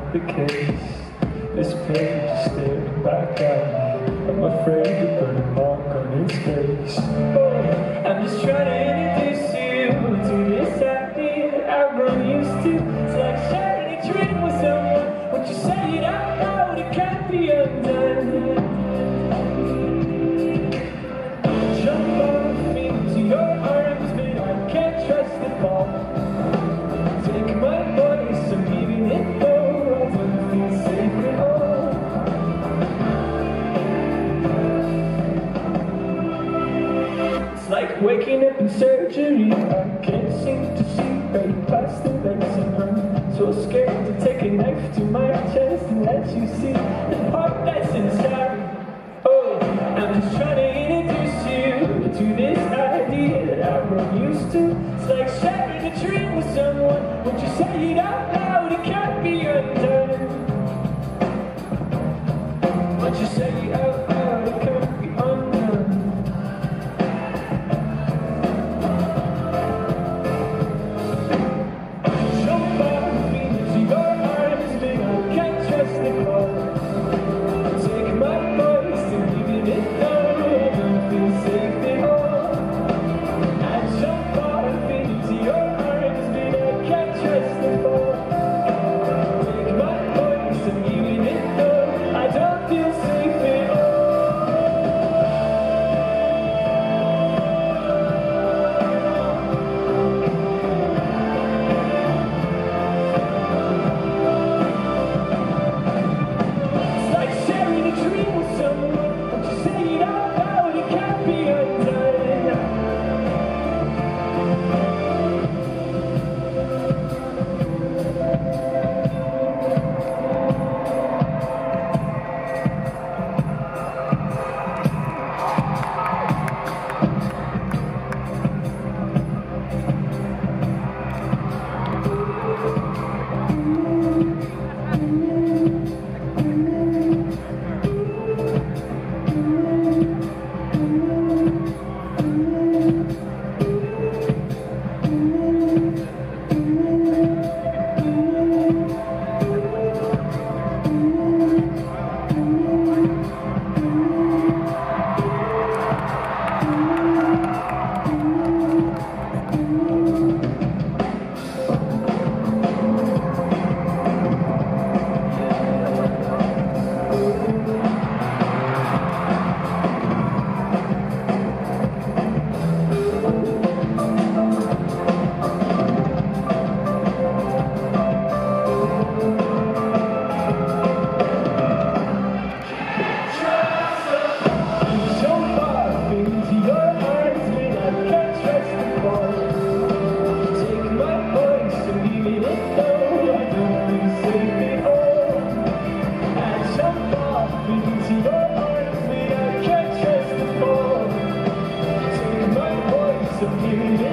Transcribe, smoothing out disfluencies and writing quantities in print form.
the case. This page is staring back at me. I'm afraid to put a mark on its face. I'm just trying to introduce you to this idea that I've grown used to. It's like sharing a drink with someone. Once you say it out loud, it can't be undone. Jump off into your arms, but I can't trust the fall. Take my voice, I'm leaving it though. I don't feel safe at all. It's like waking up in surgery. I can't seem to see right past the medicine. I'm so scared to take a knife to my chest and let you see the part that's inside. Oh, I'm just trying to introduce you to this idea that I've grown used to. It's like sharing a drink with someone. Once you say it out loud, it can't be undone. Once you say it out loud, it can't be undone. Jump off into your arms, baby, I can't trust the call. Take my voice and leave it down. I don't feel safe at all. I jump off into your arms, baby, I can't trust the fall. Take my voice and leave it down. I don't feel safe at all. It's like sharing a dream with someone. Once you say it out loud, it can't be undone. Into your arms, but I can't trust the fall. Take my voice and leave it